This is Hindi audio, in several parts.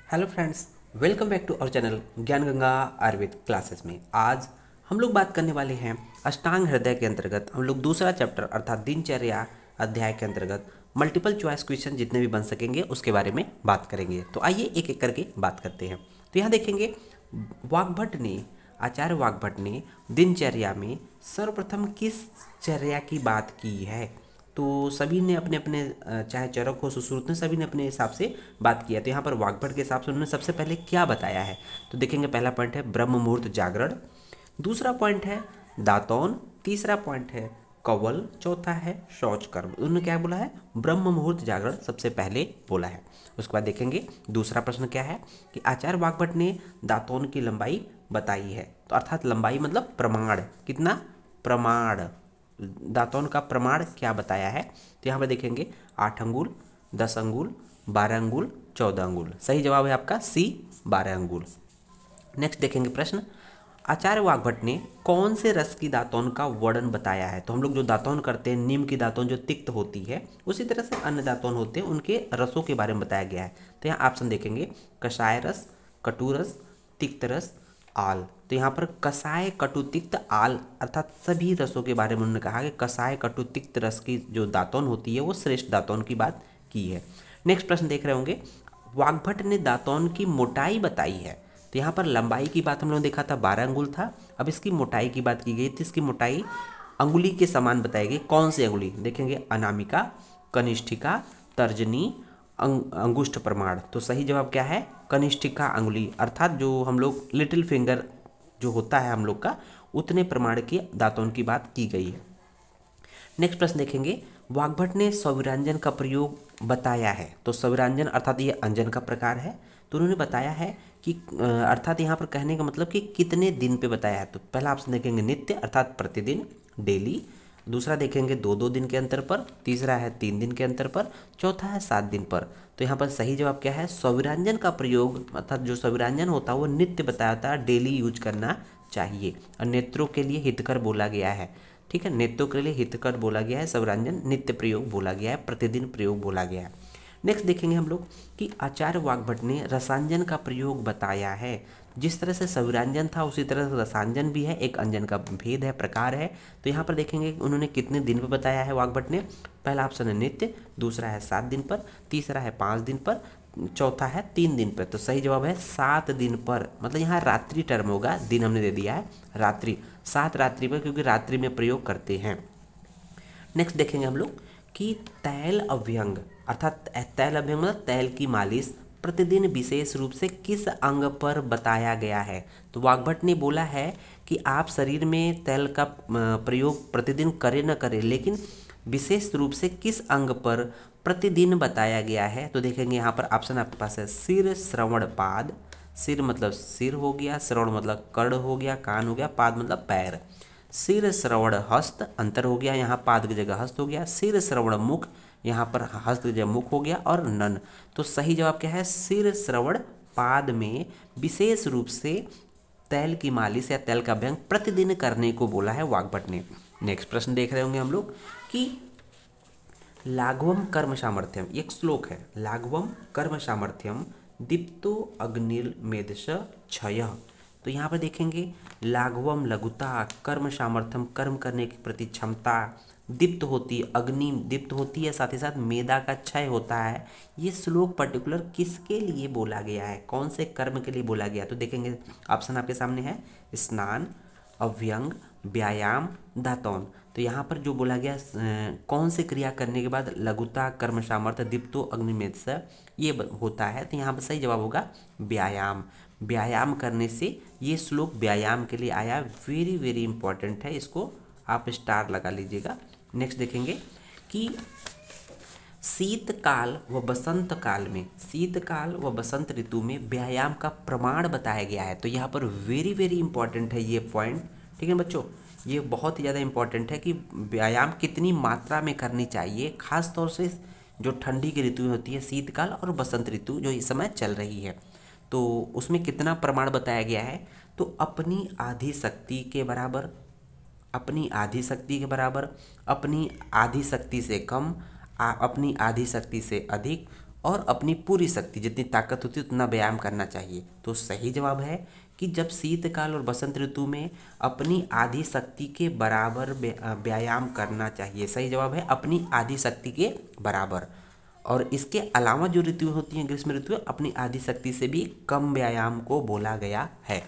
Hello friends, welcome back to our channel Gyan Ganga Ayurveda classes में। आज हम लोग बात करने वाले हैं अष्टांग हृदय के अंतर्गत हम लोग दूसरा चैप्टर अर्थात दिनचर्या अध्याय के अंतर्गत मल्टीपल चॉइस क्वेश्चन जितने भी बन सकेंगे उसके बारे में बात करेंगे। तो आइए एक एक करके बात करते हैं। तो यहाँ देखेंगे आचार्य वाग्भट ने दिनचर्या में सर्वप्रथम किस चर्या की बात की है। तो सभी ने अपने अपने चाहे चरक हो सुश्रुत ने सभी ने अपने हिसाब से बात किया। तो यहाँ पर वाग्भट के हिसाब से उन्होंने सबसे पहले क्या बताया है। तो देखेंगे पहला पॉइंट है ब्रह्म मुहूर्त जागरण, दूसरा पॉइंट है दातौन, तीसरा पॉइंट है कवल, चौथा है शौच कर्म। उन्होंने क्या बोला है, ब्रह्म मुहूर्त जागरण सबसे पहले बोला है। उसके बाद देखेंगे दूसरा प्रश्न क्या है कि आचार्य वाग्भट ने दातौन की लंबाई बताई है। तो अर्थात लंबाई मतलब प्रमाण, कितना प्रमाण, दातौन का प्रमाण क्या बताया है। तो यहाँ पर देखेंगे 8 अंगुल, 10 अंगुल, 12 अंगुल, 14 अंगुल। सही जवाब है आपका सी 12 अंगुल। नेक्स्ट देखेंगे प्रश्न, आचार्य वाग्भट ने कौन से रस की दातौन का वर्णन बताया है। तो हम लोग जो दातौन करते हैं, नीम की दातौन जो तिक्त होती है, उसी तरह से अन्य दातौन होते हैं, उनके रसों के बारे में बताया गया है। तो यहाँ ऑप्शन देखेंगे कषाय रस, कटु रस, तिक्त रस, आल। तो यहाँ पर कषाय कटु तिक्त आल अर्थात सभी रसों के बारे में उन्होंने कहा कि कषाय कटु तिक्त रस की जो दातौन होती है वो श्रेष्ठ दातौन की बात की है। नेक्स्ट प्रश्न देख रहे होंगे, वाग्भट ने दातौन की मोटाई बताई है। तो यहाँ पर लंबाई की बात हम लोगों ने देखा था 12 अंगुल था, अब इसकी मोटाई की बात की गई थी। इसकी मोटाई अंगुली के समान बताई गई। कौन सी अंगुली, देखेंगे अनामिका, कनिष्ठिका, तर्जनी, अंगुष्ठ प्रमाण। तो सही जवाब क्या है, कनिष्ठिका अंगुली अर्थात जो हम लोग लिटिल फिंगर जो होता है हम लोग का, उतने प्रमाण के दातौन की बात की गई है। नेक्स्ट प्रश्न देखेंगे, वाग्भट ने सविरांजन का प्रयोग बताया है। तो सविरांजन अर्थात ये अंजन का प्रकार है। तो उन्होंने बताया है कि अर्थात यहाँ पर कहने का मतलब कि कितने दिन पे बताया है। तो पहला ऑप्शन देखेंगे नित्य अर्थात प्रतिदिन, डेली, दूसरा देखेंगे 2-2 दिन के अंतर पर, तीसरा है 3 दिन के अंतर पर, चौथा है 7 दिन पर। तो यहाँ पर सही जवाब क्या है, सविरांजन का प्रयोग अर्थात जो सविरांजन होता है वो नित्य बताया जाता है, डेली यूज करना चाहिए और नेत्रों के लिए हितकर बोला गया है। ठीक है, नेत्रों के लिए हितकर बोला गया है, सविरांजन नित्य प्रयोग बोला गया है, प्रतिदिन प्रयोग बोला गया है। नेक्स्ट देखेंगे हम लोग कि आचार्य वाग्भट ने रसांजन का प्रयोग बताया है। जिस तरह से सविरांजन था उसी तरह से रसांजन भी है, एक अंजन का भेद है, प्रकार है। तो यहाँ पर देखेंगे उन्होंने कितने दिन पर बताया है वाग्भट ने। पहला ऑप्शन है नित्य, दूसरा है 7 दिन पर, तीसरा है 5 दिन पर, चौथा है 3 दिन पर। तो सही जवाब है 7 दिन पर, मतलब यहाँ रात्रि टर्म होगा, दिन हमने दे दिया है रात्रि, 7 रात्रि पर, क्योंकि रात्रि में प्रयोग करते हैं। नेक्स्ट देखेंगे हम लोग कि तैल अभ्यंग अर्थात तैल अभ्यंग मतलब तैल की मालिश प्रतिदिन विशेष रूप से किस अंग पर बताया गया है। तो वाग्भट ने बोला है कि आप शरीर में तैल का प्रयोग प्रतिदिन करें न करें, लेकिन विशेष रूप से किस अंग पर प्रतिदिन बताया गया है। तो देखेंगे यहाँ पर ऑप्शन आपके पास है सिर, श्रवण, पाद। सिर मतलब सिर हो गया, श्रवण मतलब कर्ण हो गया, कान हो गया, पाद मतलब पैर। सिर श्रवण हस्त अंतर हो गया, यहाँ पाद की जगह हस्त हो गया, सिर श्रवण मुख, यहाँ पर हस्त की जगह मुख हो गया, और नन। तो सही जवाब क्या है, सिर श्रवण पाद में विशेष रूप से तैल की मालिश या तैल का अभ्यंग प्रतिदिन करने को बोला है वाग्भट ने। नेक्स्ट प्रश्न देख रहे होंगे हम लोग कि लाघवम कर्म सामर्थ्यम, एक श्लोक है, लाघवम कर्म सामर्थ्यम दीप्तो अग्निर्मेधस क्षय। तो यहाँ पर देखेंगे लाघवम लघुता, कर्म सामर्थ्यम कर्म करने के प्रति क्षमता, दीप्त होती है, अग्नि दीप्त होती है, साथ ही साथ मेधा का क्षय होता है। ये श्लोक पर्टिकुलर किसके लिए बोला गया है, कौन से कर्म के लिए बोला गया। तो देखेंगे ऑप्शन आपके सामने है स्नान, अभ्यंग, व्यायाम, दातौन। तो यहाँ पर जो बोला गया कौन से क्रिया करने के बाद लघुता, कर्म सामर्थ्य, दीप्तो अग्निमेध से ये होता है। तो यहाँ पर सही जवाब होगा व्यायाम। व्यायाम करने से ये श्लोक व्यायाम के लिए आया, वेरी वेरी इंपॉर्टेंट है, इसको आप स्टार लगा लीजिएगा। नेक्स्ट देखेंगे कि शीतकाल व बसंत काल में, शीतकाल व बसंत ऋतु में व्यायाम का प्रमाण बताया गया है। तो यहाँ पर वेरी वेरी इंपॉर्टेंट है ये पॉइंट। ठीक है बच्चों, ये बहुत ही ज़्यादा इंपॉर्टेंट है कि व्यायाम कितनी मात्रा में करनी चाहिए, खास तौर से जो ठंडी की ऋतु होती है शीतकाल और बसंत ऋतु जो इस समय चल रही है, तो उसमें कितना प्रमाण बताया गया है। तो अपनी आधी शक्ति के बराबर, अपनी आधी शक्ति के बराबर, अपनी आधी शक्ति से कम, अपनी आधी शक्ति से अधिक और अपनी पूरी शक्ति, जितनी ताकत होती है उतना व्यायाम करना चाहिए। तो सही जवाब है कि जब शीतकाल और बसंत ऋतु में अपनी आधी शक्ति के बराबर व्यायाम करना चाहिए। सही जवाब है अपनी आधी शक्ति के बराबर। और इसके अलावा जो ऋतु होती हैं ग्रीष्म ऋतु, अपनी आधी शक्ति से भी कम व्यायाम को बोला गया है।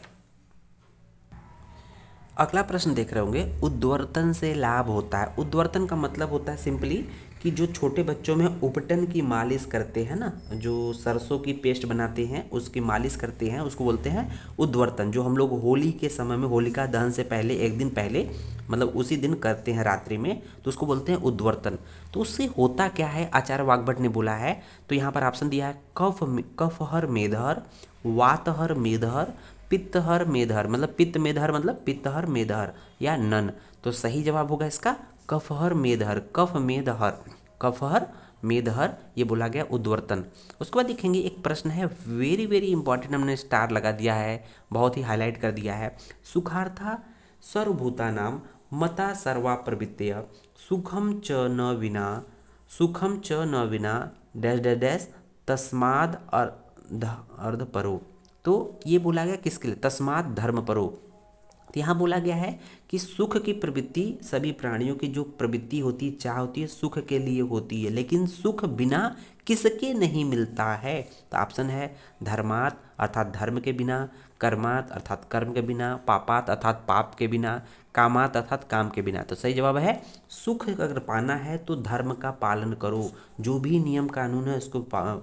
अगला प्रश्न देख रहे होंगे, उद्वर्तन से लाभ होता है। उद्वर्तन का मतलब होता है सिंपली कि जो छोटे बच्चों में उपटन की मालिश करते हैं ना, जो सरसों की पेस्ट बनाते हैं उसकी मालिश करते हैं, उसको बोलते हैं उद्वर्तन। जो हम लोग होली के समय में, होलिका दहन से पहले एक दिन पहले, मतलब उसी दिन करते हैं रात्रि में, तो उसको बोलते हैं उद्वर्तन। तो उससे होता क्या है, आचार्य वाग्भट ने बोला है। तो यहाँ पर ऑप्शन दिया है कफहर मेधहर, वातहर मेधहर, पित्तहर मेधहर, मतलब पित्त मेधहर मतलब पित्तहर मेधहर या नन। तो सही जवाब होगा इसका कफहर मेधहर, कफ मेधहर, कफहर मेधहर, ये बोला गया उद्वर्तन। उसके बाद देखेंगे एक प्रश्न है वेरी वेरी इंपॉर्टेंट, हमने स्टार लगा दिया है, बहुत ही हाईलाइट कर दिया है। सुखार्था सर्वभूतानां मता सर्वा प्रवृत्तय सुखम च न विना, सुखम च न विना डैश डैश डैश तस्माद अर्धपरो। तो ये बोला गया किसके लिए, तस्मात धर्म परो। तो यहाँ बोला गया है कि सुख की प्रवृत्ति, सभी प्राणियों की जो प्रवृत्ति होती है, चाह होती है, सुख के लिए होती है, लेकिन सुख बिना किसके नहीं मिलता है। तो ऑप्शन है धर्मात अर्थात धर्म के बिना, कर्मात अर्थात कर्म के बिना, पापात अर्थात पाप के बिना, कामात अर्थात काम के बिना। तो सही जवाब है सुख अगर पाना है तो धर्म का पालन करो, जो भी नियम कानून है उसको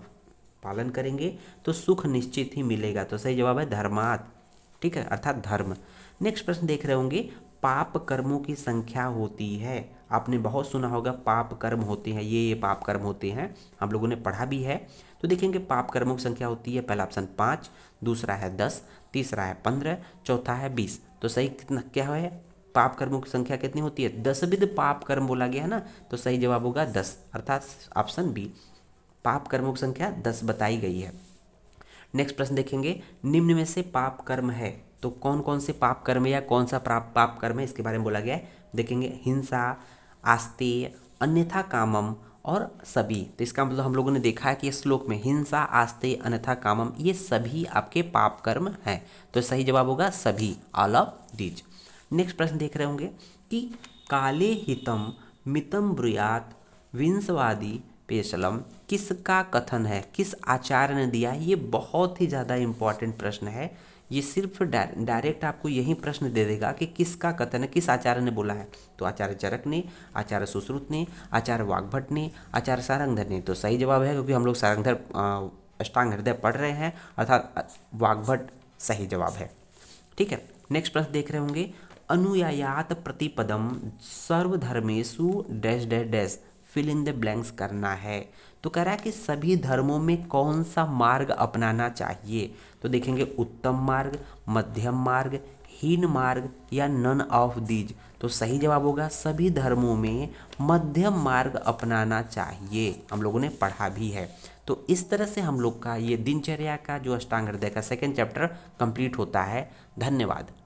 पालन करेंगे तो सुख निश्चित ही मिलेगा। तो सही जवाब है धर्मात, ठीक है, अर्थात धर्म। नेक्स्ट प्रश्न देख रहे होंगे, पाप कर्मों की संख्या होती है। आपने बहुत सुना होगा पाप कर्म होते हैं, ये पाप कर्म होते हैं, हम लोगों ने पढ़ा भी है। तो देखेंगे पाप कर्मों की संख्या होती है, पहला ऑप्शन 5, दूसरा है 10, तीसरा है 15, चौथा है 20। तो सही कितना क्या है, पाप कर्मों की संख्या कितनी होती है, 10 विध पाप कर्म बोला गया है ना। तो सही जवाब होगा 10, अर्थात ऑप्शन बी, पाप कर्मों की संख्या 10 बताई गई है। नेक्स्ट प्रश्न देखेंगे, निम्न में से पाप कर्म है, तो कौन कौन से पाप कर्म है या कौन सा पाप कर्म है, इसके बारे में बोला गया है। देखेंगे हिंसा, आस्तेय, अन्यथा कामम और सभी। तो इसका मतलब हम लोगों ने देखा है कि इस श्लोक में हिंसा, आस्तेय, अन्यथा कामम, ये सभी आपके पाप कर्म हैं। तो सही जवाब होगा सभी, ऑल ऑफ दीज। नेक्स्ट प्रश्न देख रहे होंगे कि काले हितम मितम ब्रूयात विंशवादी पेशलम किसका कथन है, किस आचार्य ने दिया है। ये बहुत ही ज़्यादा इंपॉर्टेंट प्रश्न है, ये सिर्फ डायरेक्ट आपको यही प्रश्न दे देगा कि किसका कथन है, किस आचार्य ने बोला है। तो आचार्य चरक ने, आचार्य सुश्रुत ने, आचार्य वाग्भट ने, आचार्य सारंगधर ने। तो सही जवाब है, क्योंकि हम लोग सारंगधर अष्टांग हृदय पढ़ रहे हैं, अर्थात वाग्भट सही जवाब है, ठीक है। नेक्स्ट प्रश्न देख रहे होंगे, अनुयायात प्रतिपदम सर्वधर्मेषु dash dash dash fill in the blanks करना है। तो कह रहा है कि सभी धर्मों में कौन सा मार्ग अपनाना चाहिए। तो देखेंगे उत्तम मार्ग, मध्यम मार्ग, हीन मार्ग या नन ऑफ दीज। तो सही जवाब होगा सभी धर्मों में मध्यम मार्ग अपनाना चाहिए, हम लोगों ने पढ़ा भी है। तो इस तरह से हम लोग का ये दिनचर्या का जो अष्टांग हृदय का सेकेंड चैप्टर कंप्लीट होता है। धन्यवाद।